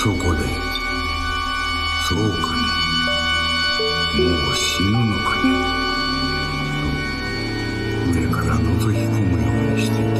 そこで、そうかね、もう死ぬのかね、と上から覗き込むようにしていた。